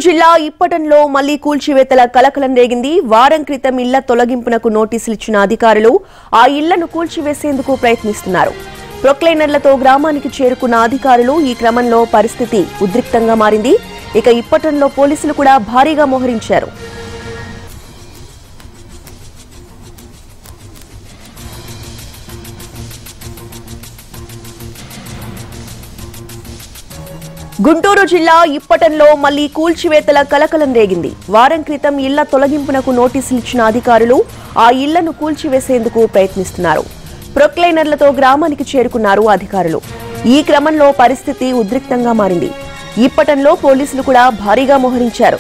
జిల్లా ఇప్పటంలో మళ్లీ కూల్చివేతల కలకలం రేగింది. వారం క్రితం ఇళ్ల తొలగింపునకు నోటీసులు ఇచ్చిన అధికారులు ఆ ఇళ్లను కూల్చివేసేందుకు ప్రయత్నిస్తున్నారు. ప్రొక్లైనర్లతో గ్రామానికి చేరుకున్న అధికారులు ఈ క్రమంలో పరిస్థితి ఉద్రిక్తంగా మారింది. ఇక ఇప్పటంలో పోలీసులు కూడా భారీగా మోహరించారు. గుంటూరు జిల్లా ఇప్పటంలో మళ్లీ కూల్చివేతల కలకలం రేగింది. వారం క్రితం ఇళ్ల తొలగింపునకు నోటీసులు ఇచ్చిన అధికారులు ఆ ఇళ్లను కూల్చివేసేందుకు ప్రయత్నిస్తున్నారు. ప్రొక్లైనర్లతో గ్రామానికి చేరుకున్నారు అధికారులు. ఈ క్రమంలో పరిస్థితి ఉద్రిక్తంగా మారింది. ఇప్పటంలో పోలీసులు కూడా భారీగా మోహరించారు.